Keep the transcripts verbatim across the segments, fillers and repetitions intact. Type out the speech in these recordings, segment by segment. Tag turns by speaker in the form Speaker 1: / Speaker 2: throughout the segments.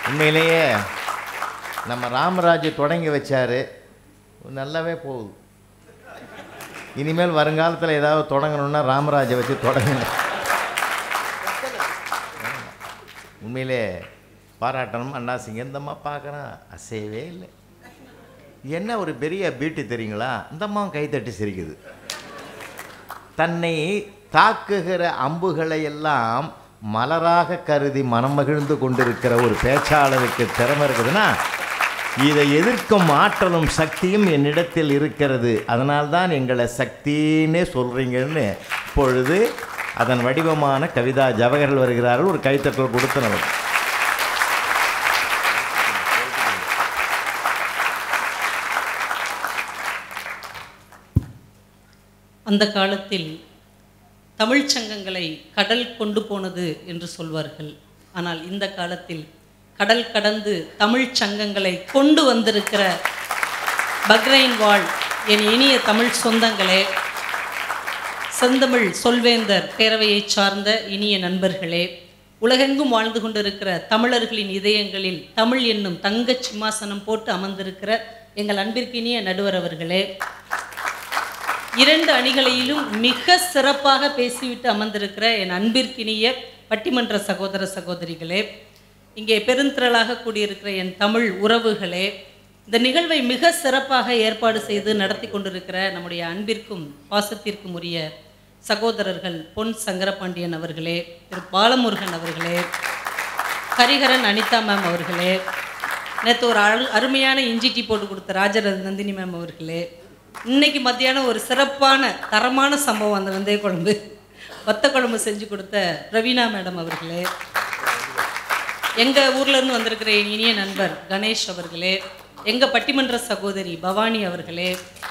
Speaker 1: உண்மையிலேயே நம்ம ராமராஜ் தொடங்கி வச்சார், நல்லாவே போகுது. இனிமேல் வருங்காலத்தில் ஏதாவது தொடங்கணுன்னா ராமராஜை வச்சு தொடங்கணும். உண்மையிலே பாராட்டணும். அண்ணாசிங்க இந்தம்மா பார்க்குறேன் அசையவே இல்லை. என்ன ஒரு பெரிய பீட்டு தெரியுங்களா? இந்தம்மாவும் கைத்தட்டி சிரிக்குது. தன்னை தாக்குகிற அம்புகளை எல்லாம் மலராக கருதி மனமகிழ்ந்து கொண்டிருக்கிற ஒரு பேச்சாளருக்கு திறமை இருக்குதுன்னா, இதை எதிர்க்கும் ஆற்றலும் சக்தியும் என்னிடத்தில் இருக்கிறது. அதனால்தான் எங்களை சக்தின்னே சொல்கிறீங்கன்னு இப்பொழுது அதன் வடிவமான கவிதா ஜவஹர்கள் வருகிறார்கள். ஒரு கைத்தட்டல் கொடுத்தனர்.
Speaker 2: அந்த காலத்தில் தமிழ் சங்கங்களை கடல் கொண்டு போனது என்று சொல்வார்கள். ஆனால் இந்த காலத்தில் கடல் கடந்து தமிழ் சங்கங்களை கொண்டு வந்திருக்கிற பக்ரைன் வாழ் என் இனிய தமிழ் சொந்தங்களே, செந்தமிழ் சொல்வேந்தர் பேரவையை சார்ந்த இனிய நண்பர்களே, உலகெங்கும் வாழ்ந்து கொண்டிருக்கிற தமிழர்களின் இதயங்களில் தமிழ் என்னும் தங்க சிம்மாசனம் போட்டு அமர்ந்திருக்கிற எங்கள் அன்பிற்கினிய நடுவர் அவர்களே, இரண்டு அணிகளிலும் மிக சிறப்பாக பேசிவிட்டு அமர்ந்திருக்கிற என் அன்பிற்கினிய பட்டிமன்ற சகோதர சகோதரிகளே, இங்கே பெருந்திரளாக கூடியிருக்கிற என் தமிழ் உறவுகளே, இந்த நிகழ்வை மிக சிறப்பாக ஏற்பாடு செய்து நடத்தி கொண்டிருக்கிற நம்முடைய அன்பிற்கும் பாசத்திற்கும் உரிய சகோதரர்கள் பொன் சங்கரபாண்டியன் அவர்களே, திரு பாலமுருகன் அவர்களே, ஹரிஹரன் அனிதா மேம் அவர்களே, நேற்று ஒரு அரு அருமையான இஞ்சி டீ போட்டு கொடுத்த ராஜரத் நந்தினி மேம் அவர்களே, இன்னைக்கு மத்தியானம் ஒரு சிறப்பான தரமான சம்பவம் அந்த வெந்தய குழம்பு வத்த குழம்பு செஞ்சு கொடுத்த பிரவீனா மேடம் அவர்களே, எங்கள் ஊர்லேருந்து வந்திருக்கிற என் இனிய நண்பர் கணேஷ் அவர்களே, எங்கள் பட்டிமன்ற சகோதரி பவானி அவர்களே,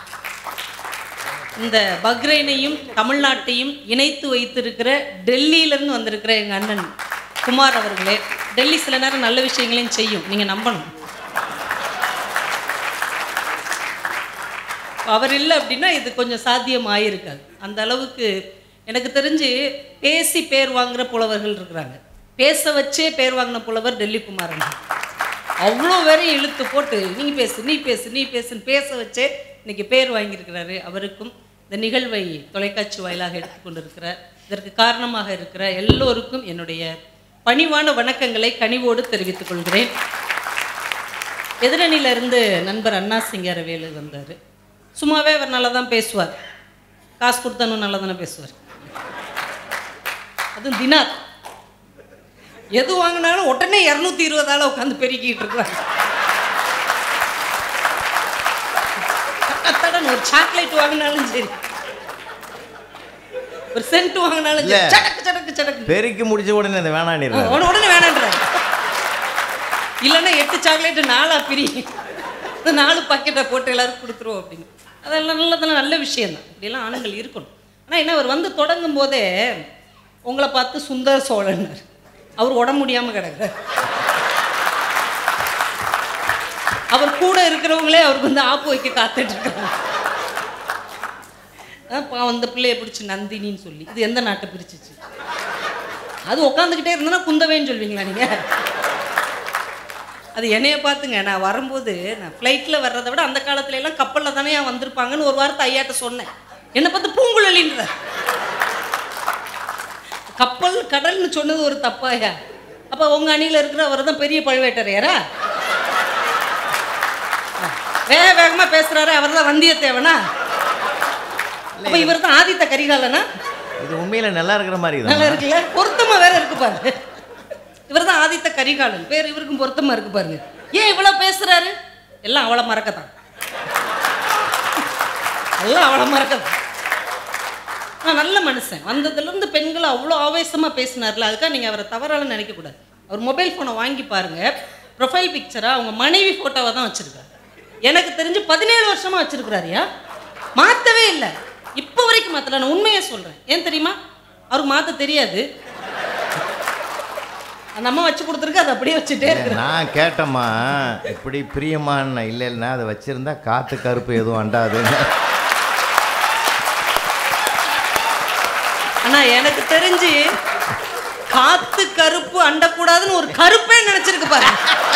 Speaker 2: இந்த பக்ரைனையும் தமிழ்நாட்டையும் இணைத்து வைத்திருக்கிற டெல்லியிலேருந்து வந்திருக்கிற எங்கள் அண்ணன் குமார் அவர்களே. டெல்லி சில நேரம் நல்ல விஷயங்களையும் செய்யும், நீங்கள் நம்பணும். அவர் இல்லை அப்படின்னா இது கொஞ்சம் சாத்தியம் ஆகியிருக்காது. அந்த அளவுக்கு எனக்கு தெரிஞ்சு பேசி பேர் வாங்குகிற புலவர்கள் இருக்கிறாங்க. பேச வச்சே பேர் வாங்கின புலவர் டெல்லி குமாரன். அவ்வளோ பேரையும் இழுத்து போட்டு நீங்கள் பேசு நீ பேசு நீ பேசுன்னு பேச வச்சே இன்னைக்கு பேர் வாங்கியிருக்கிறாரு. அவருக்கும் இந்த நிகழ்வை தொலைக்காட்சி வாயிலாக எடுத்துக்கொண்டிருக்கிற இதற்கு காரணமாக இருக்கிற எல்லோருக்கும் என்னுடைய பணிவான வணக்கங்களை கனிவோடு தெரிவித்துக் கொள்கிறேன். எதிரணியிலிருந்து நண்பர் அண்ணா சிங்காரவேலு வந்தார். சும்மாவே அவர் நல்லா தான் பேசுவார், காசு கொடுத்தானும் நல்லா தானே பேசுவார். அதுவும் தினார் எது வாங்கினாலும் உடனே இரநூத்தி இருபதால உட்காந்து பெருக்கிட்டு இருக்கிறாங்க. ஒரு சாக்லேட் வாங்கினாலும் சரி, ஒரு சென்ட் வாங்கினாலும் சடக்கு சடக்கு சடக்கு பெருக்கி முடிச்ச உடனே அந்த வேணான்னு உடனே வேணான்ற. இல்லைன்னா எட்டு சாக்லேட்டு நாலா பிரி நாலு பாக்கெட்டை போட்டு எல்லாரும் கொடுத்துருவோம் அப்படின்னு. அதெல்லாம் நல்லதான நல்ல விஷயந்தான். இப்படியெல்லாம் ஆண்கள் இருக்கணும். ஆனால் என்ன, அவர் வந்து தொடங்கும் போதே உங்களை பார்த்து சுந்தர சோழன்னார். அவர் உடம்பு முடியாமல் கிடக்குறார். அவர் கூட இருக்கிறவங்களே அவருக்கு வந்து ஆப்பு வைக்க காத்துட்டு இருக்காங்க. அந்த பிள்ளைய பிடிச்சி நந்தினின்னு சொல்லி இது எந்த நாட்டை பிரிச்சிச்சு? அது உட்காந்துக்கிட்டே இருந்தனா குந்தவைன்னு சொல்வீங்களா நீங்கள்? அது என்னைய பார்த்துங்க, நான் வரும்போது நான் ஃப்ளைட்டில் வர்றதை விட அந்த காலத்துல எல்லாம் கப்பலில் தானே வந்திருப்பாங்கன்னு ஒரு வாரத்தை ஐயாட்ட சொன்னேன். என்னை பார்த்து பூங்குழலின்ற கப்பல் கடல்னு சொன்னது ஒரு தப்பாயா? அப்போ உங்கள் அணியில் இருக்கிற அவர் தான் பெரிய பழுவேட்டரையரா? வேக வேகமாக பேசுகிறாரு, அவர் தான் வந்தியத்தேவனா? அப்போ இவர் தான் ஆதித்த கரிகாலனா?
Speaker 1: இது உண்மையில் நல்லா இருக்கிற மாதிரி
Speaker 2: நல்லா இருக்குல்ல, பொருத்தமாக வேற இருக்கு பாருங்க. இவர் தான் ஆதித்த கரிகாலன், பேர் இவருக்கும் பொருத்தமாக இருக்கு பாருங்க. ஏன் இவ்வளோ பேசுகிறாரு? எல்லாம் அவளை மறக்கத்தான், எல்லாம் அவளை மறக்கத்தான். நான் நல்ல மனுஷன், வந்ததுலேருந்து பெண்களை அவ்வளோ ஆவேசமாக பேசினார்ல, அதுக்காக நீங்கள் அவரை தவறால நினைக்கக்கூடாது. அவர் மொபைல் ஃபோனை வாங்கி பாருங்கள், ப்ரொஃபைல் பிக்சராக அவங்க மனைவி ஃபோட்டோவை தான் வச்சுருக்காரு. எனக்கு தெரிஞ்சு பதினேழு வருஷமாக வச்சுருக்கிறாரியா, மாற்றவே இல்லை இப்போ வரைக்கும் மாற்றல. நான் உண்மையை சொல்கிறேன். ஏன் தெரியுமா? அவருக்கு மாற்ற தெரியாது. அந்த அம்மா வச்சு கொடுத்துருக்கு, அதை அப்படியே வச்சுட்டே இருக்கு.
Speaker 1: நான் கேட்டம்மா இப்படி பிரியமான இல்லை இல்லைன்னா அதை வச்சுருந்தா காற்று கருப்பு எதுவும் அண்டாது.
Speaker 2: ஆனால் எனக்கு தெரிஞ்சு காத்து கருப்பு அண்டக்கூடாதுன்னு ஒரு கருப்பே நினைச்சிருக்கு பாரு.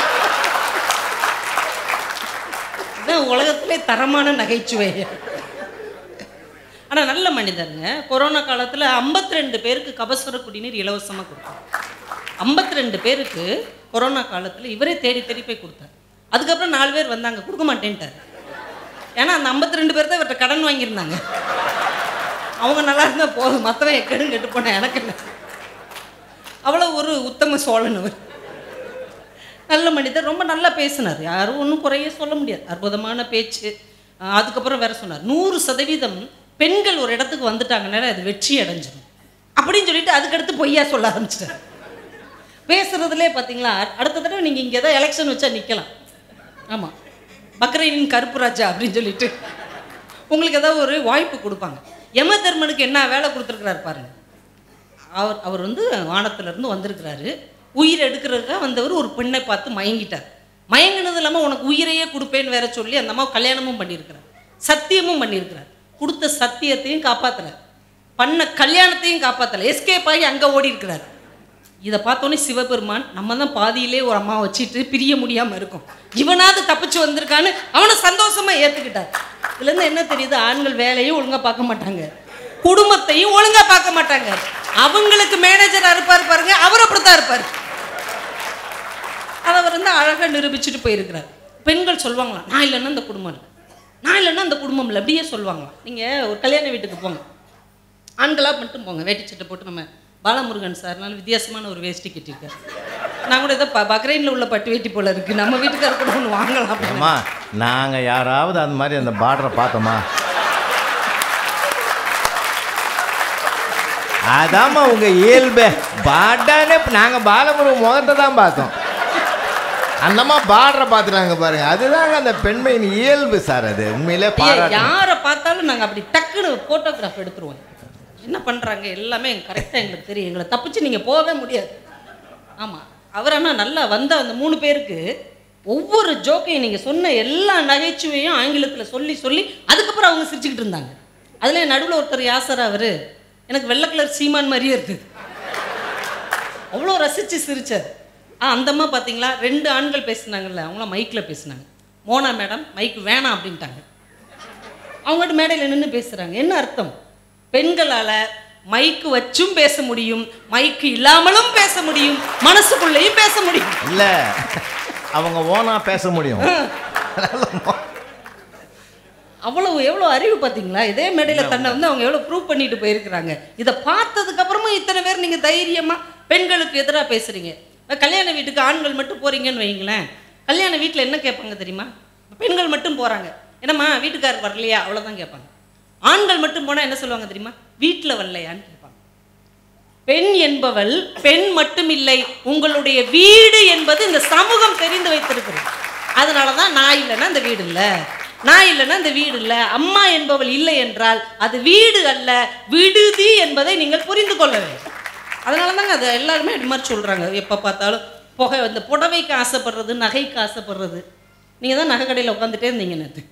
Speaker 2: தரமான நகைச்சுவை. ஆனால் நல்ல மனிதருங்க. கொரோனா காலத்தில் ஐம்பத்தி ரெண்டு பேருக்கு கபசுர குடிநீர் இலவசமாக கொடுத்தார். ஐம்பத்தி ரெண்டு பேருக்கு கொரோனா காலத்தில் இவரே தேடி தேடி போய் கொடுத்தார். அதுக்கப்புறம் நாலு பேர் வந்தாங்க, கொடுக்க மாட்டேன்ட்டார். ஏன்னா அந்த ஐம்பத்தி ரெண்டு பேர் தான் இவர்கிட்ட கடன் வாங்கியிருந்தாங்க. அவங்க நல்லா இருந்தால் போதும், மற்றவன் எக்கடும் கெட்டு போனேன் எனக்கு இல்லை. அவ்வளோ ஒரு உத்தம சோழன் அவர். நல்ல மனிதர், ரொம்ப நல்லா பேசினார். யாரும் ஒன்றும் குறைய சொல்ல முடியாது. அற்புதமான பேச்சு. அதுக்கப்புறம் வேற சொன்னார், நூறு சதவீதம் பெண்கள் ஒரு இடத்துக்கு வந்துட்டாங்கனால அது வெற்றி அடைஞ்சிடும் அப்படின்னு சொல்லிட்டு அதுக்கடுத்து பொய்யா சொல்ல ஆரம்பிச்சிட்டார். பேசுறதுலே பார்த்தீங்களா, அடுத்த தடவை நீங்கள் இங்கே ஏதாவது எலெக்ஷன் வச்சா நிற்கலாம். ஆமாம், பக்ரைனின் கருப்பு ராஜா அப்படின்னு சொல்லிட்டு உங்களுக்கு ஏதாவது ஒரு வாய்ப்பு கொடுப்பாங்க. யம தர்மனுக்கு என்ன வேலை கொடுத்துருக்கிறாரு பாருங்க. அவர் அவர் வந்து வானத்திலிருந்து வந்திருக்கிறாரு. உயிர் எடுக்கிறதுக்காக வந்தவர் ஒரு பெண்ணை பார்த்து மயங்கிட்டார். மயங்கினது இல்லாமல் உனக்கு உயிரையே கொடுப்பேன்னு வேற சொல்லி அந்த அம்மா கல்யாணமும் பண்ணியிருக்கிறார், சத்தியமும் பண்ணியிருக்கிறார். கொடுத்த சத்தியத்தையும் காப்பாற்றலை, பண்ண கல்யாணத்தையும் காப்பாற்றலை, எஸ்கேப் ஆகி அங்கே ஓடி இருக்கிறார். இதை பார்த்தோன்னே சிவபெருமான், நம்ம தான் பாதியிலே ஒரு அம்மா வச்சுட்டு பிரிய முடியாமல் இருக்கும், இவனாவது தப்பிச்சு வந்திருக்கான்னு அவனை சந்தோஷமாக ஏற்றுக்கிட்டார். இதுலேருந்து என்ன தெரியுது, ஆண்கள் வேலையும் ஒழுங்காக பார்க்க மாட்டாங்க, குடும்பத்தையும் ஒழுங்காக பார்க்க மாட்டாங்க. அவங்களுக்கு மேனேஜராக இருப்பார் பாருங்க, அவர் அப்படித்தான் இருப்பார். அதை அவர் வந்து அழகாக நிரூபிச்சுட்டு போயிருக்கிறார். பெண்கள் சொல்லுவாங்களாம், நான் இல்லைன்னா அந்த குடும்பம் இல்லை, நான் இல்லைன்னா அந்த குடும்பம் இல்லை, அப்படியே சொல்லுவாங்களாம். நீங்கள் ஒரு கல்யாண வீட்டுக்கு போங்க, ஆண்களாக மட்டும் போங்க, வேட்டி சட்டை போட்டு. நம்ம பாலமுருகன் சார்னால வித்தியாசமான ஒரு வேஷ்டி கட்டியிருக்காரு. நான் கூட ஏதோ ப பக்ரைனில் உள்ள பட்டு வேட்டி போல இருக்கு, நம்ம வீட்டுக்கார கூட ஒன்று வாங்கலாம் அப்படிமா.
Speaker 1: நாங்கள் யாராவது அந்த மாதிரி அந்த பார்டரை பார்த்தோமா? அதாம்மா உங்கள் இயல்பு. பார்டரே நாங்கள் பாலமுருகன் முகத்தை தான் பார்த்தோம், அந்தம்மா பார்டரை பார்த்துட்டாங்க பாருங்க. அதுதாங்க அந்த பெண்மையின் இயல்பு சார். அது உண்மையிலே பாராட்டு.
Speaker 2: யாரை பார்த்தாலும் நாங்கள் அப்படி டக்குன்னு ஃபோட்டோகிராஃப் எடுத்துருவோம். என்ன பண்ணுறாங்க எல்லாமே கரெக்டாக எங்களுக்கு தெரியும், எங்களை தப்பிச்சு நீங்கள் போகவே முடியாது. ஆமாம், அவர் ஆனால் நல்லா வந்த அந்த மூணு பேருக்கு ஒவ்வொரு ஜோக்கையும் நீங்கள் சொன்ன எல்லா நகைச்சுவையும் ஆங்கிலத்தில் சொல்லி சொல்லி அதுக்கப்புறம் அவங்க சிரிச்சுக்கிட்டு இருந்தாங்க. அதில் நடுவில் ஒருத்தர் யாசர், அவர் எனக்கு வெள்ளை கலர் சீமான் மாதிரியே இருக்குது, அவ்வளோ ரசித்து சிரிச்சார். ஆ அந்தம்மா பார்த்தீங்களா, ரெண்டு ஆண்கள் பேசினாங்கல்ல, அவங்களாம் மைக்கில் பேசினாங்க. மோனா மேடம் மைக்கு வேணாம் அப்படின்ட்டாங்க. அவங்ககிட்ட மேடையில் நின்று பேசுகிறாங்க. என்ன அர்த்தம்? பெண்களால் மைக்கு வச்சும் பேச முடியும், மைக்கு இல்லாமலும் பேச முடியும், மனசுக்குள்ளேயும் பேச முடியும்.
Speaker 1: இல்லை, அவங்க ஓனா பேச முடியும்.
Speaker 2: அவ்வளவு எவ்வளோ அறிவு பார்த்தீங்களா? இதே மேடையில் தன்னை வந்து அவங்க எவ்வளோ ப்ரூவ் பண்ணிட்டு போயிருக்கிறாங்க. இதை பார்த்ததுக்கு அப்புறமா இத்தனை பேர் நீங்கள் தைரியமாக பெண்களுக்கு எதிராக பேசுகிறீங்க. கல்யாண வீட்டுக்கு ஆண்கள் மட்டும் போகிறீங்கன்னு வைங்களேன், கல்யாண வீட்டில் என்ன கேட்பாங்க தெரியுமா? பெண்கள் மட்டும் போகிறாங்க, என்னம்மா வீட்டுக்காரர் வரலையா, அவ்வளோதான் கேட்பாங்க. ஆண்கள் மட்டும் போனால் என்ன சொல்லுவாங்க தெரியுமா? வீட்டில் வரலையான்னு கேட்பாங்க. பெண் என்பவள் பெண் மட்டும் இல்லை, உங்களுடைய வீடு என்பது இந்த சமூகம் தெரிந்து வைத்திருக்கிறது. அதனால தான் நான் இல்லைன்னா இந்த வீடு இல்லை, நான் இல்லைன்னா இந்த வீடு இல்லை. அம்மா என்பவள் இல்லை என்றால் அது வீடு அல்ல, விடுதி என்பதை நீங்கள் புரிந்து கொள்ள வேண்டும். அதனால தாங்க அது எல்லாருமே இது மாதிரி சொல்கிறாங்க. எப்போ பார்த்தாலும் புகை, இந்த புடவைக்கு ஆசைப்படுறது, நகைக்கு ஆசைப்படுறது. நீங்கள் தான் நகை கடையில் உட்காந்துட்டே இருந்தீங்க நேற்று,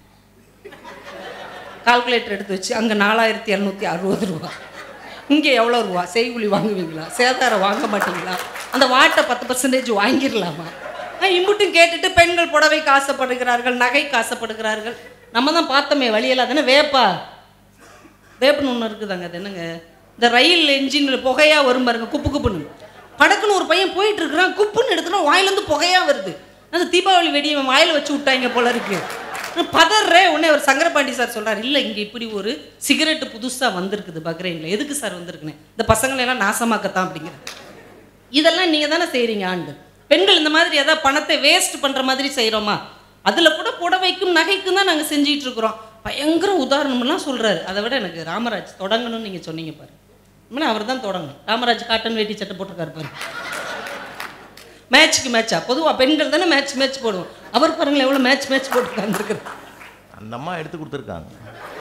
Speaker 2: கால்குலேட்டர் எடுத்து வச்சு அங்கே நாலாயிரத்தி இரநூத்தி அறுபது ரூபா, இங்கே எவ்வளோ ரூபா செய்குலி வாங்குவீங்களா, சேதாரம் வாங்க மாட்டீங்களா, அந்த வாட்டை பத்து பர்சன்டேஜ் வாங்கிடலாமா? இம்புட்டும் கேட்டுட்டு பெண்கள் புடவைக்கு ஆசைப்படுகிறார்கள், நகைக்கு ஆசைப்படுகிறார்கள். நம்ம தான் பார்த்தோமே வழியெல்லாம் தானே. வேப்பா வேப்புன்னு ஒன்று இருக்குதாங்க, அது என்னங்க, இந்த ரயில் என்ஜினில் புகையாக வரும் பாருங்க, குப்பு குப்புன்னு. படக்குன்னு ஒரு பையன் போயிட்டு இருக்கிறான், குப்புன்னு எடுத்துனா வாயிலேருந்து புகையாக வருது. அந்த தீபாவளி வெடியை வாயில் வச்சு விட்டாங்க போல இருக்கு. பதறே உடனே ஒரு சங்கரபாண்டி சார் சொல்கிறார், இல்லை இங்கே இப்படி ஒரு சிகரெட்டு புதுசாக வந்திருக்குது பக்ரைனில். எதுக்கு சார் வந்திருக்குன்னு? இந்த பசங்களெல்லாம் நாசமாக்கத்தான் அப்படிங்கிற. இதெல்லாம் நீங்கள் தானே செய்கிறீங்க ஆண்டு பெண்கள். இந்த மாதிரி ஏதாவது பணத்தை வேஸ்ட் பண்ணுற மாதிரி செய்கிறோமா? அதில் கூட புடவைக்கும் நகைக்கும் தான் நாங்கள் செஞ்சிகிட்டு இருக்கிறோம். பயங்கர உதாரணம்லாம் சொல்கிறாரு. அதை விட எனக்கு ராமராஜ் தொடங்கணும்னு நீங்கள் சொன்னீங்க பாரு, இனிமேல் அவர் தான் தொடங்கணும். ராமராஜ் காட்டன் வேட்டி சட்டை போட்டுருக்காரு பாரு, மேட்ச்சுக்கு மேட்சா. பொதுவாக பெண்கள் தானே மேட்ச் மேட்ச் போடுவோம், அவர் பாருங்களேன் எவ்வளோ மேட்ச் மேட்ச் போட்டு உட்காந்துருக்குறாரு.
Speaker 1: அந்த அம்மா எடுத்து கொடுத்துருக்காங்க.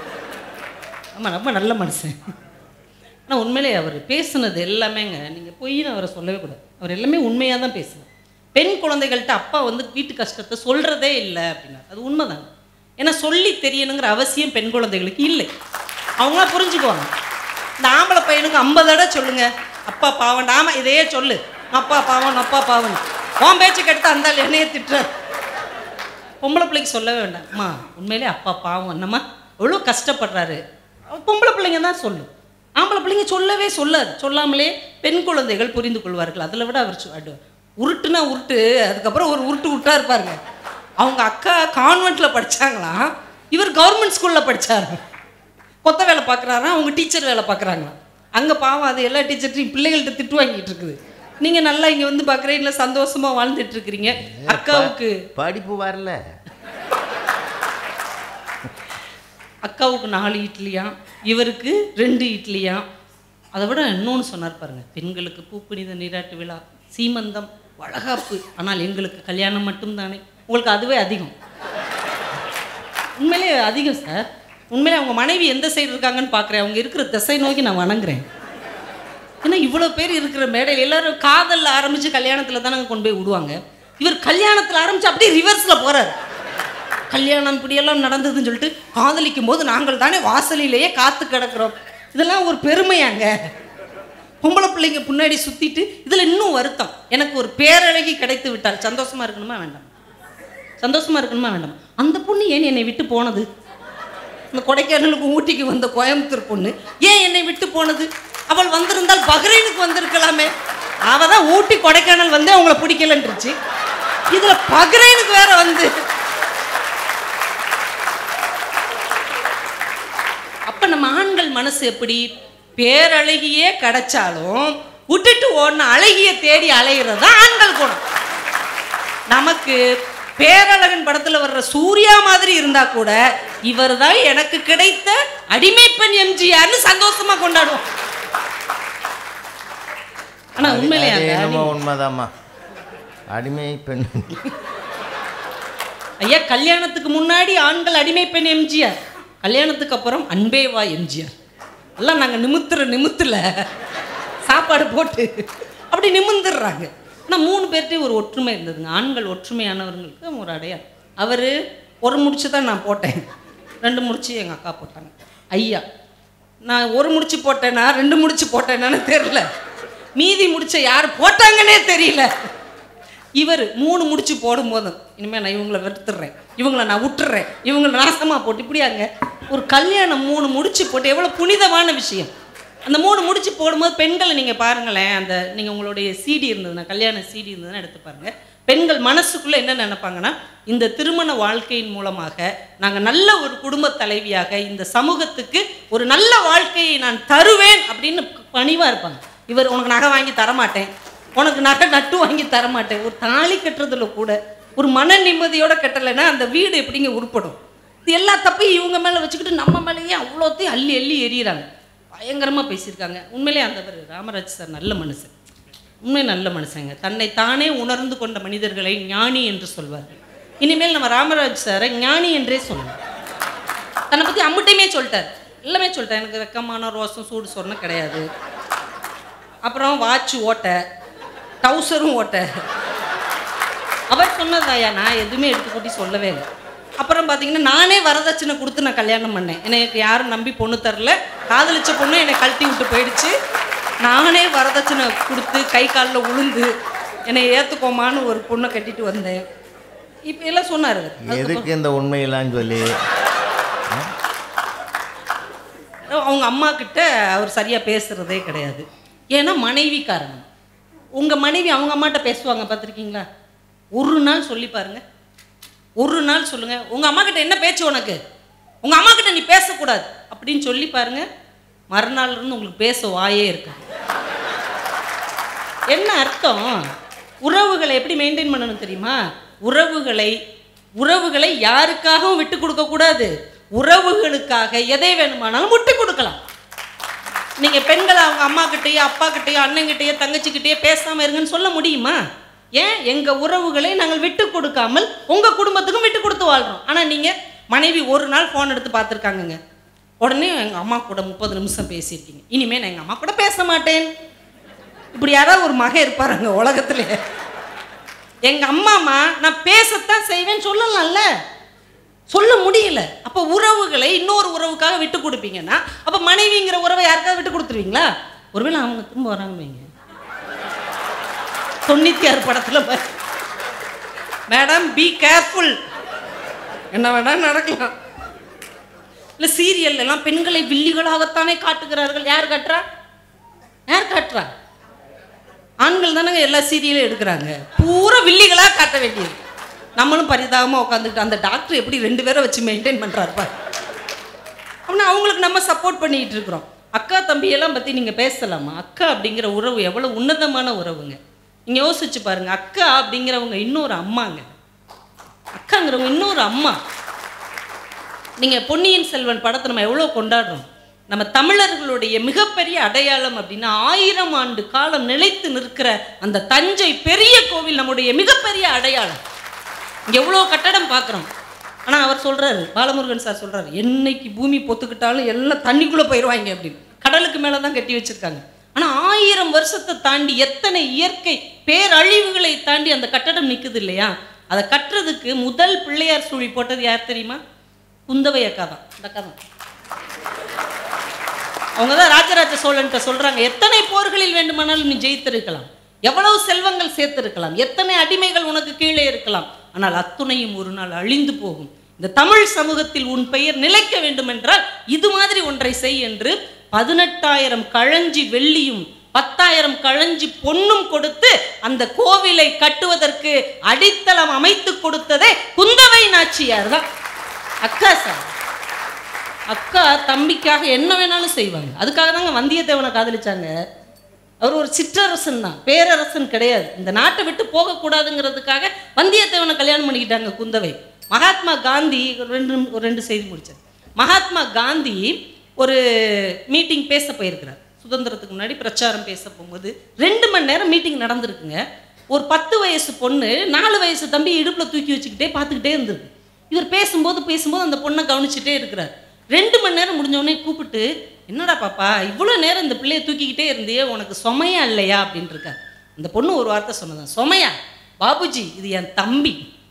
Speaker 2: ஆமாம், ரொம்ப நல்ல மனுஷன். ஆனால் உண்மையிலே அவர் பேசுனது எல்லாமேங்க, நீங்கள் பொய்ன்னு அவரை சொல்லவே கூடாது. அவர் எல்லாமே உண்மையாக தான் பேசுவார். பெண் குழந்தைகள்கிட்ட அப்பா வந்து வீட்டு கஷ்டத்தை சொல்கிறதே இல்லை அப்படின்னா அது உண்மைதாங்க. ஏன்னா சொல்லி தெரியணுங்கிற அவசியம் பெண் குழந்தைகளுக்கு இல்லை, அவங்களாம் புரிஞ்சுக்குவாங்க. இந்த ஆம்பளை பையனுக்கு ஐம்பது தடவை சொல்லுங்க, அப்பா பாவன், ஆமாம் இதையே சொல்லு, அப்பா பாவன் அப்பா பாவன், உன் பேச்சு கெடுத்து அந்த என்னையே திட்டுற. பொம்பளை பிள்ளைக்கு சொல்லவே வேண்டாம். அம்மா உண்மையிலே அப்பா பாவம் என்னம்மா எவ்வளோ கஷ்டப்படுறாரு, பொம்பளை பிள்ளைங்க தான் சொல்லும். ஆம்பளை பிள்ளைங்க சொல்லவே சொல்லாது. சொல்லாமலே பெண் குழந்தைகள் புரிந்து கொள்வார்கள். அதில் விட அவர் உருட்டுனா உருட்டு, அதுக்கப்புறம் ஒரு உருட்டு விட்டா இருப்பாருங்க. அவங்க அக்கா கான்வெண்ட்டில் படித்தாங்களாம், இவர் கவர்மெண்ட் ஸ்கூலில் படித்தாரு. கொத்த வேலை பார்க்குறாரா, அவங்க டீச்சர் வேலை பார்க்குறாங்களாம். அங்கே பாவம் அது எல்லா டீச்சர்ட்டையும் பிள்ளைகள்கிட்ட திட்டு வாங்கிட்டு இருக்குது. நீங்கள் நல்லா இங்கே வந்து பார்க்குறீங்களா, சந்தோஷமாக வாழ்ந்துட்டு இருக்கிறீங்க. அக்காவுக்கு
Speaker 1: படிப்பு வரல,
Speaker 2: அக்காவுக்கு நாலு இட்லியா, இவருக்கு ரெண்டு இட்லியா. அதை விட இன்னொன்று சொன்னார் பாருங்க, பெண்களுக்கு பூப்புனித நீராட்டு விழா, சீமந்தம், வளகாப்பு, ஆனால் எங்களுக்கு கல்யாணம் மட்டும்தானே. உங்களுக்கு அதுவே அதிகம், உண்மையிலே அதிகம் சார். உண்மையிலே அவங்க மனைவி எந்த சைடு இருக்காங்கன்னு பார்க்குறேன், அவங்க இருக்கிற திசை நோக்கி நான் வணங்குறேன். ஏன்னா இவ்வளோ பேர் இருக்கிற மேடையில் எல்லாரும் காதலில் ஆரம்பித்து கல்யாணத்தில் தானே கொண்டு போய் விடுவாங்க. இவர் கல்யாணத்தில் ஆரம்பித்து அப்படியே ரிவர்ஸில் போகிறார். கல்யாணம் இப்படியெல்லாம் நடந்ததுன்னு சொல்லிட்டு காதலிக்கும் போது நாங்கள் தானே வாசலிலேயே காத்து கிடக்கிறோம். இதெல்லாம் ஒரு பெருமையாங்க. பொம்பளை பிள்ளைங்க பின்னாடி சுற்றிட்டு இதில் இன்னும் வருத்தம். எனக்கு ஒரு பேரழகி கிடைத்து விட்டால் சந்தோஷமாக இருக்கணுமா வேண்டாம், சந்தோஷமாக இருக்கணுமா வேண்டாம். அந்த பொண்ணு ஏன் என்னை விட்டு போனது, இந்த கொடைக்கானலுக்கு ஊட்டிக்கு வந்த கோயம்புத்தூர் பொண்ணு ஏன் என்னை விட்டு போனது, அவள் வந்திருந்தால் பஹ்ரைனுக்கு வந்திருக்கலாமே. அவள் தான் ஊட்டி கொடைக்கானல் வந்து அவங்கள பிடிக்கலன்றுச்சு, இதில் பஹ்ரைனுக்கு வேற வந்து. அப்போ நம்ம ஆண்கள் மனசு எப்படி, பேரழகியே கிடைச்சாலும் விட்டுட்டு ஓடன அழகிய தேடி அலைகிறது தான் ஆண்கள் குணம். நமக்கு பேரழகன் படத்தில் வர்ற சூர்யா மாதிரி இருந்தா கூட இவர் தான் எனக்கு கிடைத்த அடிமை பெண் எம்ஜிஆர்னு சந்தோஷமா கொண்டாடுவோம். ஆனா உண்மையிலே
Speaker 1: உண்மைதாம்மா, அடிமை பெண்.
Speaker 2: ஐயா கல்யாணத்துக்கு முன்னாடி ஆண்கள் அடிமை பெண் எம்ஜிஆர், கல்யாணத்துக்கு அப்புறம் அன்பேவா எம்ஜிஆர். எல்லாம் நாங்கள் நிமித்துற நிமித்துல சாப்பாடு போட்டு அப்படி நிமிந்துடுறாங்க. ஆனால் மூணு பேர்கிட்டையும் ஒரு ஒற்றுமை இருந்ததுங்க. ஆண்கள் ஒற்றுமையானவர்களுக்கு ஒரு அடையாளம். அவர் ஒரு முடிச்சு தான் நான் போட்டேன், ரெண்டு முடிச்சு எங்கள் அக்கா போட்டாங்க. ஐயா நான் ஒரு முடிச்சு போட்டேன்னா ரெண்டு முடிச்சு போட்டேன்னு தெரில, மீதி முடிச்ச யார் போட்டாங்கன்னே தெரியல. இவர் மூணு முடிச்சு போடும் போதும் இனிமேல் நான் இவங்களை வெறுத்துடுறேன், இவங்களை நான் விட்டுறேன், இவங்களை நாசமாக போட்டு இப்படியாங்க. ஒரு கல்யாணம் மூணு முடிச்சு போட்டு எவ்வளோ புனிதமான விஷயம். அந்த மூணு முடிச்சு போடும்போது பெண்களை நீங்கள் பாருங்களேன், அந்த நீங்கள் உங்களுடைய சீடி இருந்ததுன்னா, கல்யாண சீடி இருந்ததுன்னா எடுத்து பாருங்கள். பெண்கள் மனசுக்குள்ளே என்ன நினைப்பாங்கன்னா, இந்த திருமண வாழ்க்கையின் மூலமாக நாங்கள் நல்ல ஒரு குடும்ப தலைவியாக இந்த சமூகத்துக்கு ஒரு நல்ல வாழ்க்கையை நான் தருவேன் அப்படின்னு பணிவாக இருப்பாங்க. இவர் உனக்கு நகை வாங்கி தரமாட்டேன், உனக்கு நகை நட்டு வாங்கி தரமாட்டேன். ஒரு தாலி கட்டுறதுல கூட ஒரு மன நிம்மதியோடு கட்டலைன்னா அந்த வீடு எப்படிங்க உருப்படும்? இது எல்லா தப்பையும் இவங்க மேலே வச்சுக்கிட்டு நம்ம மேலேயே அவ்வளோத்தையும் அள்ளி அள்ளி எறிகிறாங்க. பயங்கரமாக பேசியிருக்காங்க. உண்மையிலே அந்தவர் ராமராஜ் சார் நல்ல மனுஷன், உண்மை நல்ல மனுஷங்க. தன்னை தானே உணர்ந்து கொண்ட மனிதர்களை ஞானி என்று சொல்வார். இனிமேல் நம்ம ராமராஜ் சாரை ஞானி என்றே சொல்லணும். தன்னை பற்றி அம்முட்டையுமே சொல்லிட்டார், எல்லாமே சொல்லிட்டார். எனக்கு வெக்கமான ரோசம் சூடு சொன்ன கிடையாது. அப்புறம் வாட்ச் ஓட்ட, டவுசரும் ஓட்ட. அவர் சொன்னதாயா, நான் எதுவுமே எடுத்து கூட்டி சொல்லவே இல்லை. அப்புறம் பார்த்தீங்கன்னா நானே வரதட்சணை கொடுத்து நான் கல்யாணம் பண்ணேன். எனக்கு யாரும் நம்பி பொண்ணு தரல, காதலிச்ச பொண்ணு என்னை கழட்டி விட்டு போயிடுச்சு. நானே வரதட்சணை கொடுத்து கை காலில் உளுந்து என்னை ஏற்றுக்கோமான்னு ஒரு பொண்ணை கட்டிட்டு வந்தேன். இப்போ எல்லாம் சொன்னார்.
Speaker 1: எதுக்கு இந்த உண்மையெல்லாம் சொல்லி
Speaker 2: அவங்க அம்மா கிட்ட அவர் சரியாக பேசுகிறதே கிடையாது. ஏன்னா மனைவி காரணம். உங்கள் மனைவி அவங்க அம்மாட்ட பேசுவாங்க பார்த்துருக்கீங்களா? ஒரு நாள் சொல்லி பாருங்க, ஒரு நாள் சொல்லுங்கள், உங்கள் அம்மா கிட்ட என்ன பேச்சு உனக்கு, உங்கள் அம்மா கிட்ட நீ பேசக்கூடாது அப்படின்னு சொல்லி பாருங்க, மறுநாள் இருந்து உங்களுக்கு பேச வாயே இருக்கு. என்ன அர்த்தம்? உறவுகளை எப்படி மெயின்டைன் பண்ணணும் தெரியுமா? உறவுகளை உறவுகளை யாருக்காகவும் விட்டு கொடுக்கக்கூடாது, உறவுகளுக்காக எதை வேணுமானாலும் விட்டு கொடுக்கலாம். நீங்கள் பெண்கள் அவங்க அம்மா கிட்டேயோ அப்பா கிட்டேயோ அண்ணங்கிட்டேயோ தங்கச்சிக்கிட்டேயோ பேசாமல் இருங்கன்னு சொல்ல முடியுமா? ஏன்? எங்கள் உறவுகளை நாங்கள் விட்டு கொடுக்காமல் உங்கள் குடும்பத்துக்கும் விட்டு கொடுத்து வாழ்கிறோம். ஆனால் நீங்கள் மனைவி ஒரு நாள் ஃபோன் எடுத்து பார்த்துருக்காங்கங்க, உடனே எங்கள் அம்மா கூட முப்பது நிமிஷம் பேசியிருக்கீங்க, இனிமேல் நான் எங்கள் அம்மா கூட பேச மாட்டேன். இப்படி யாராவது ஒரு மகன் இருப்பாருங்க உலகத்துல? எங்கள் அம்மாமா நான் பேசத்தான் செய்வேன்னு சொல்லலாம்ல, சொல்ல முடியல. அப்போ உறவுகளை இன்னொரு உறவுக்காக விட்டு கொடுப்பீங்கன்னா அப்போ மனைவிங்கிற உறவை யாருக்காவது விட்டு கொடுத்துருவீங்களா? ஒருவேளை அவங்க திரும்ப வராங்க வைங்க, தொண்ணூற்றி ஆறு படத்தில் மேடம் பி கேர்ஃபுல் என்ன வேணா நடக்கலாம். இல்லை சீரியல் எல்லாம் பெண்களை வில்லிகளாகத்தானே காட்டுகிறார்கள். யார் காட்டுறா? யார் காட்டுறா? ஆண்கள் தானங்க எல்லா சீரியலும் எடுக்கிறாங்க. பூரா வில்லிகளாக காட்ட வேண்டியது. நம்மளும் பரிதாபமாக உட்காந்துக்கிட்டு அந்த டாக்டர் எப்படி ரெண்டு பேரை வச்சு மெயின்டைன் பண்ணுறாருப்பா அப்படின்னா அவங்களுக்கு நம்ம சப்போர்ட் பண்ணிக்கிட்டு இருக்கிறோம். அக்கா தம்பியெல்லாம் பற்றி நீங்கள் பேசலாமா? அக்கா அப்படிங்கிற உறவு எவ்வளோ உன்னதமான உறவுங்க. நீங்கள் யோசிச்சு பாருங்கள். அக்கா அப்படிங்கிறவங்க இன்னொரு அம்மாங்க. அக்காங்கிறவங்க இன்னொரு அம்மா. நீங்கள் பொன்னியின் செல்வன் படத்தை நம்ம எவ்வளோ கொண்டாடுறோம். நம்ம தமிழர்களுடைய மிகப்பெரிய அடையாளம் அப்படின்னா ஆயிரம் ஆண்டு காலம் நிலைத்து நிற்கிற அந்த தஞ்சை பெரிய கோவில் நம்முடைய மிகப்பெரிய அடையாளம். இங்கே எவ்வளோ கட்டடம் பார்க்குறோம். ஆனால் அவர் சொல்கிறாரு, பாலமுருகன் சார் சொல்கிறாரு, என்னைக்கு பூமி பொத்துக்கிட்டாலும் எல்லாம் தண்ணிக்குள்ளே போயிடுவாங்க அப்படின்னு. கடலுக்கு மேலே தான் கட்டி வச்சுருக்காங்க. ஆனால் ஆயிரம் வருஷத்தை தாண்டி எத்தனை இயற்கை பேரழிவுகளை தாண்டி அந்த கட்டடம் நிற்குது இல்லையா? அதை கட்டுறதுக்கு முதல் பிள்ளையார் சூழி போட்டது யார் தெரியுமா? குந்தவை அக்கா தான். அந்த அக்கா தான். அவங்க தான் ராஜராஜ சோழன்ட்ட சொல்கிறாங்க, எத்தனை போர்களில் வேண்டுமானாலும் நீ ஜெயித்திருக்கலாம், எவ்வளவு செல்வங்கள் சேர்த்திருக்கலாம், எத்தனை அடிமைகள் உனக்கு கீழே இருக்கலாம், ஆனால் அத்துணையும் ஒரு நாள் அழிந்து போகும். இந்த தமிழ் சமூகத்தில் உன் பெயர் நிலைக்க வேண்டும் என்றால் இது மாதிரி ஒன்றை செய் என்று பதினெட்டாயிரம் கழஞ்சி வெள்ளியும் பத்தாயிரம் கழஞ்சி பொன்னும் கொடுத்து அந்த கோவிலை கட்டுவதற்கு அடித்தளம் அமைத்து கொடுத்ததே குந்தவை நாச்சியார் தான். அக்கா சார், அக்கா தம்பிக்காக என்ன வேணாலும் செய்வாங்க. அதுக்காக தாங்க வந்தியத்தேவனை காதலிச்சாங்க. அவர் ஒரு சிற்றரசன் தான், பேரரசன் கிடையாது. இந்த நாட்டை விட்டு போகக்கூடாதுங்கிறதுக்காக வந்தியத்தேவனை கல்யாணம் பண்ணிக்கிட்டாங்க குந்தவை. மகாத்மா காந்தி ரெண்டு ஒரு ரெண்டு செய்தி முடிச்சார். மகாத்மா காந்தி ஒரு மீட்டிங் பேச போயிருக்கிறார். சுதந்திரத்துக்கு முன்னாடி பிரச்சாரம் பேச போகும்போது ரெண்டு மணி நேரம் மீட்டிங் நடந்திருக்குங்க. ஒரு பத்து வயசு பொண்ணு நாலு வயசு தம்பி இடுப்பில் தூக்கி வச்சுக்கிட்டே பார்த்துக்கிட்டே இருந்திருக்கு. இவர் பேசும்போது பேசும்போது அந்த பொண்ணை கவனிச்சுட்டே இருக்கிறார். ரெண்டு மணி நேரம் முடிஞ்சவொடனே கூப்பிட்டு, என்னடா பாப்பா இவ்வளோ நேரம் இந்த பிள்ளையை தூக்கிக்கிட்டே இருந்தே, உனக்கு சொமையா இல்லையா அப்படின்னு இருக்கார். அந்த பொண்ணு ஒரு வார்த்தை சொன்னதான், சொமையா பாபுஜி, இது என் தம்பி,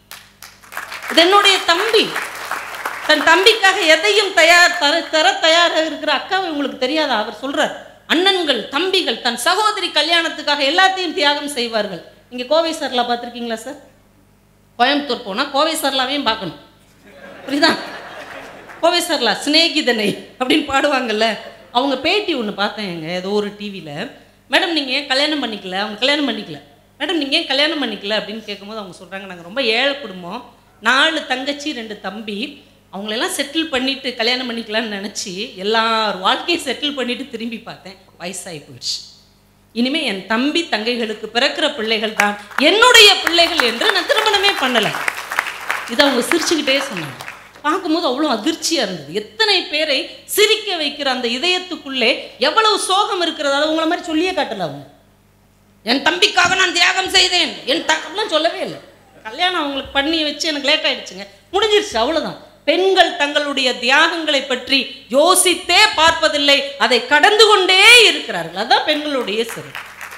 Speaker 2: இது என்னுடைய தம்பி. தன் தம்பிக்காக எதையும் தயார் தர தர தயாராக இருக்கிற அக்காவை உங்களுக்கு தெரியாதா? அவர் சொல்றார், அண்ணன்கள் தம்பிகள் தன் சகோதரி கல்யாணத்துக்காக எல்லாத்தையும் தியாகம் செய்வார்கள். நீங்கள் கோவை சர்லா பார்த்துருக்கீங்களா சார்? கோயம்புத்தூர் போனால் கோவை சர்லாவையும் பார்க்கணும், புரியுதா? கோவை சர்லா சிநேகிதனை அப்படின்னு பாடுவாங்கல்ல, அவங்க பேட்டி ஒன்று பார்த்தேன் எங்க ஏதோ ஒரு டிவியில். மேடம் நீங்கள் ஏன் கல்யாணம் பண்ணிக்கல? அவங்க கல்யாணம் பண்ணிக்கல. மேடம் நீங்கள் ஏன் கல்யாணம் பண்ணிக்கல அப்படின்னு கேட்கும்போது அவங்க சொல்கிறாங்க, நாங்கள் ரொம்ப ஏழை குடும்பம், நாலு தங்கச்சி ரெண்டு தம்பி, அவங்களெல்லாம் செட்டில் பண்ணிவிட்டு கல்யாணம் பண்ணிக்கலான்னு நினச்சி எல்லார் வாழ்க்கையை செட்டில் பண்ணிவிட்டு திரும்பி பார்த்தேன், வயசாகி போயிடுச்சு. இனிமேல் என் தம்பி தங்கைகளுக்கு பிறக்கிற பிள்ளைகள் தான் என்னுடைய பிள்ளைகள் என்று நான் திருமணமே பண்ணலை. இதை அவங்க சிரிச்சுக்கிட்டே சொன்னாங்க. பார்க்கும்போது அவ்வளோ அதிர்ச்சியாக இருந்தது. எத்தனை பேரை சிரிக்க வைக்கிற அந்த இதயத்துக்குள்ளே எவ்வளவு சோகம் இருக்கிறது. அதை உங்களை மாதிரி சொல்லியே காட்டல. அவங்க என் தம்பிக்காக நான் தியாகம் செய்தேன் என் தங்கம்லாம் சொல்லவே இல்லை. கல்யாணம் அவங்களுக்கு பண்ணி வச்சு எனக்கு லேட் ஆகிடுச்சுங்க, முடிஞ்சிருச்சு, அவ்வளோதான். பெண்கள் தங்களுடைய தியாகங்களை பற்றி யோசித்தே பார்ப்பதில்லை, அதை கடந்து கொண்டே இருக்கிறார்கள். அதுதான் பெண்களுடைய சிறு.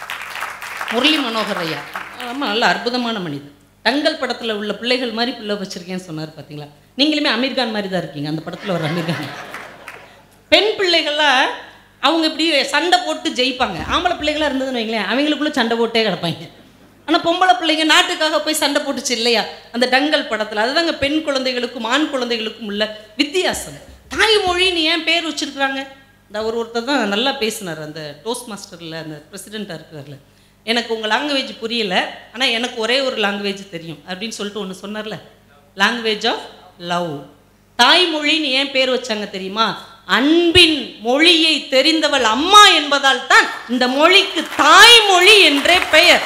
Speaker 2: முரளி மனோகர் ஐயா ஆமாம், நல்ல அற்புதமான மனிதன். தங்கள் படத்தில் உள்ள பிள்ளைகள் மாதிரி பிள்ளை வச்சுருக்கேன்னு சொன்னார் பார்த்தீங்களா? நீங்களுமே அமீர்கான் மாதிரி தான் இருக்கீங்க. அந்த படத்தில் ஒரு அமீர்கான். பெண் பிள்ளைகள்லாம் அவங்க இப்படி சண்டை போட்டு ஜெயிப்பாங்க. ஆம்பளை பிள்ளைகளாக இருந்ததுன்னு வைங்களேன், அவங்களுக்குள்ளே சண்டை போட்டே கிடப்பாங்க. ஆனால் பொம்பளை பிள்ளைங்க நாட்டுக்காக போய் சண்டை போட்டுச்சு இல்லையா அந்த டங்கல் படத்தில். அதுதாங்க பெண் குழந்தைகளுக்கும் ஆண் குழந்தைகளுக்கும் உள்ள வித்தியாசம். தாய்மொழின்னு ஏன் பேர் வச்சுருக்குறாங்க? இந்த ஒரு ஒருத்தர் தான் நல்லா பேசினார், அந்த டோஸ்ட் மாஸ்டரில் அந்த பிரசிடெண்ட்டாக இருக்கிறார்ல, எனக்கு உங்கள் லாங்குவேஜ் புரியலை, ஆனால் எனக்கு ஒரே ஒரு லாங்குவேஜ் தெரியும் அப்படின்னு சொல்லிட்டு ஒன்று சொன்னார்ல, லாங்குவேஜ் ஆஃப் லவ். தாய்மொழின்னு ஏன் பேர் வச்சாங்க தெரியுமா? அன்பின் மொழியை தெரிந்தவள் அம்மா என்பதால் தான் இந்த மொழிக்கு தாய்மொழி என்றே பெயர்.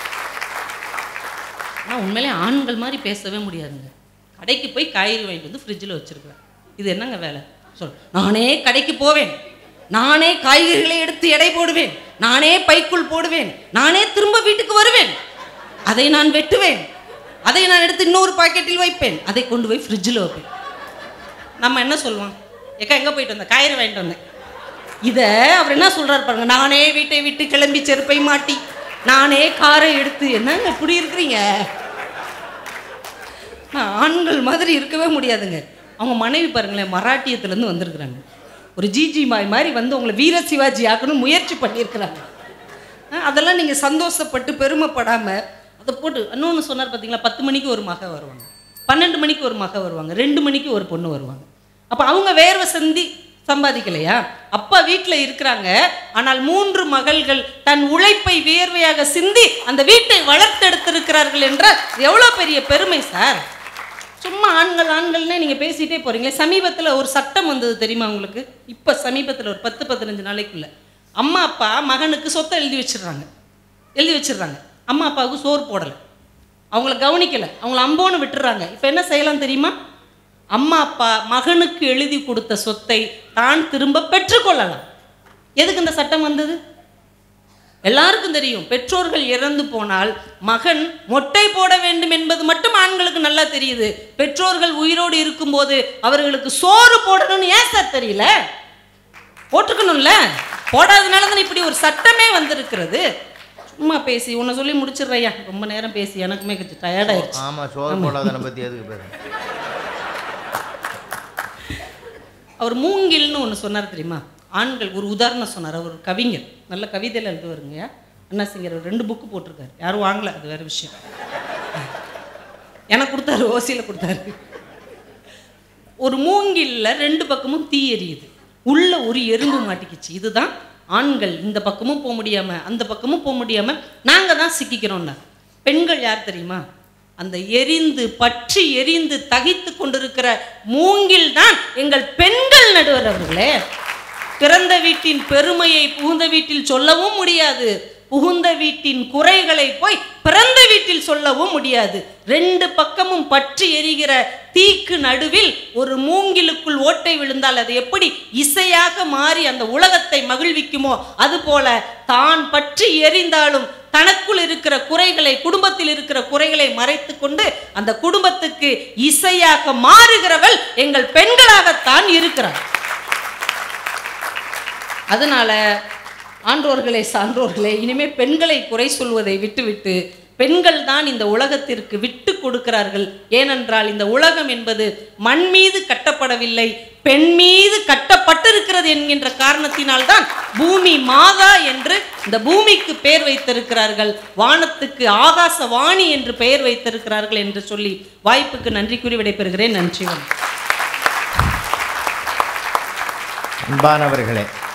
Speaker 2: ஆனால் உண்மையிலே ஆண்கள் மாதிரி பேசவே முடியாதுங்க. கடைக்கு போய் காய்கறி வாங்கிட்டு வந்து ஃப்ரிட்ஜில் வச்சுருக்குறேன். இது என்னங்க வேலை? சொல், நானே கடைக்கு போவேன், நானே காய்கறிகளை எடுத்து எடை போடுவேன், நானே பைக்குள் போடுவேன், நானே திரும்ப வீட்டுக்கு வருவேன், அதை நான் வெட்டுவேன், அதை நான் எடுத்து இன்னொரு பாக்கெட்டில் வைப்பேன், அதை கொண்டு போய் ஃப்ரிட்ஜில் வைப்பேன். நம்ம என்ன சொல்லுவோம்? ஏக்கா எங்கே போயிட்டு வந்தேன்? காய்கறி வாங்கிட்டு வந்தேன். இதை அவர் என்ன சொல்கிறார் பாருங்க, நானே வீட்டை விட்டு கிளம்பி செருப்பை மாட்டி நானே காரை எடுத்து. என்னங்க இப்படி இருக்கிறீங்க? ஆண்கள் மாதிரி இருக்கவே முடியாதுங்க. அவங்க மனைவி பாருங்களேன், மராட்டியத்துலேருந்து வந்திருக்கிறாங்க, ஒரு ஜிஜி மாய் மாதிரி வந்து உங்களை வீர சிவாஜி ஆக்கணும்னு முயற்சி பண்ணியிருக்கிறாங்க. அதெல்லாம் நீங்கள் சந்தோஷப்பட்டு பெருமைப்படாமல் அதை போட்டு இன்னொன்று சொன்னார் பார்த்தீங்களா, பத்து மணிக்கு ஒரு மக வருவாங்க. பன்னெண்டு மணிக்கு ஒரு மக வருவாங்க, ரெண்டு மணிக்கு ஒரு பொண்ணு வருவாங்க. அப்போ அவங்க வேர்வை சிந்தி சம்பாதிக்கலையா? அப்பா வீட்டில் இருக்கிறாங்க, ஆனால் மூன்று மகள்கள் தன் உழைப்பை வியர்வையாக சிந்தி அந்த வீட்டை வளர்த்தெடுத்திருக்கிறார்கள் என்ற எவ்வளோ பெரிய பெருமை சார். சும்மா ஆண்கள் ஆண்கள்னே நீங்கள் பேசிகிட்டே போகிறீங்களே. சமீபத்தில் ஒரு சட்டம் வந்தது தெரியுமா உங்களுக்கு? இப்போ சமீபத்தில் ஒரு பத்து பதினஞ்சு நாளைக்குள்ள அம்மா அப்பா மகனுக்கு சொத்தை எழுதி வச்சிடுறாங்க எழுதி வச்சிடுறாங்க அம்மா அப்பாவுக்கு சோறு போடலை, அவங்கள கவனிக்கலை, அவங்கள அம்போன்னு விட்டுறாங்க. இப்போ என்ன செய்யலாம் தெரியுமா? அம்மா அப்பா மகனுக்கு எழுதி கொடுத்த சொத்தை தான் திரும்ப பெற்றுக்கொள்ளலாம். எதுக்கு இந்த சட்டம் வந்தது? எல்லாருக்கும் தெரியும், பெற்றோர்கள் இறந்து போனால் மகன் மொட்டை போட வேண்டும் என்பது மட்டும் ஆண்களுக்கு நல்லா தெரியுது. பெற்றோர்கள் உயிரோடு இருக்கும்போது அவர்களுக்கு சோறு போடணும்னு ஏன் சார் தெரியல? போட்டுக்கணும்ல, போடாதனால தான் இப்படி ஒரு சட்டமே வந்திருக்கிறது. சும்மா பேசி உன்னை சொல்லி முடிச்சிடுறையா, ரொம்ப நேரம் பேசி எனக்குமே கொஞ்சம் டயர்டாயிடுச்சு.
Speaker 1: ஆமாம், சோறு போடாதனை பற்றி எதுக்கு பேர்?
Speaker 2: அவர் மூங்கில்னு ஒன்று சொன்னார் தெரியுமா? ஆண்கள் ஒரு உதாரணம் சொன்னார். அவர் கவிஞர், நல்ல கவிதையில் எழுதுவாருங்க. அண்ணா சிங்கர் ரெண்டு புக்கு போட்டிருக்காரு, யாரும் வாங்கலை, அது வேறு விஷயம். எனக்கு கொடுத்தாரு, ஓசியில் கொடுத்தாரு. ஒரு மூங்கில்ல ரெண்டு பக்கமும் தீ எரியுது, உள்ள ஒரு எறும்பு மாட்டிக்கிச்சு. இதுதான் ஆண்கள், இந்த பக்கமும் போக முடியாமல் அந்த பக்கமும் போக முடியாமல் நாங்கள் தான் சிக்கிக்கிறோம்னா. பெண்கள் யார் தெரியுமா? அந்த எரிந்து பற்றி எரிந்து தகித்து கொண்டிருக்கிற மூங்கில் தான் எங்கள் பெண்கள். நடுவர் அவர்களே, பிறந்த வீட்டின் பெருமையை புகுந்த வீட்டில் சொல்லவும் முடியாது, புகுந்த வீட்டின் குறைகளை போய் பிறந்த வீட்டில் சொல்லவும் முடியாது. ரெண்டு பக்கமும் பற்றி எரிகிற தீக்கு நடுவில் ஒரு மூங்கிலுக்குள் ஓட்டை விழுந்தால் அது எப்படி இசையாக மாறி அந்த உலகத்தை மகிழ்விக்குமோ அதுபோல தான் பற்றி எரிந்தாலும் தனக்குள் இருக்கிற குறைகளை, குடும்பத்தில் இருக்கிற குறைகளை மறைத்து கொண்டு அந்த குடும்பத்துக்கு இசையாக மாறுகிறவள் எங்கள் பெண்களாகத்தான் இருக்கிறார். அதனால ஆன்றோர்களே, சான்றோர்களே, இனிமேல் பெண்களை குறை சொல்வதை விட்டுவிட்டு பெண்கள் தான் இந்த உலகத்திற்கு விட்டு கொடுக்கிறார்கள். ஏனென்றால் இந்த உலகம் என்பது மண் மீது கட்டப்படவில்லை, பெண் மீது கட்டப்பட்டிருக்கிறது என்கின்ற காரணத்தினால்தான் பூமி மாதா என்று இந்த பூமிக்கு பெயர் வைத்திருக்கிறார்கள், வானத்துக்கு ஆகாச வாணி என்று பெயர் வைத்திருக்கிறார்கள் என்று சொல்லி வாய்ப்புக்கு நன்றி கூறி விடைபெறுகிறேன். நன்றி.
Speaker 1: அன்பானவர்களே,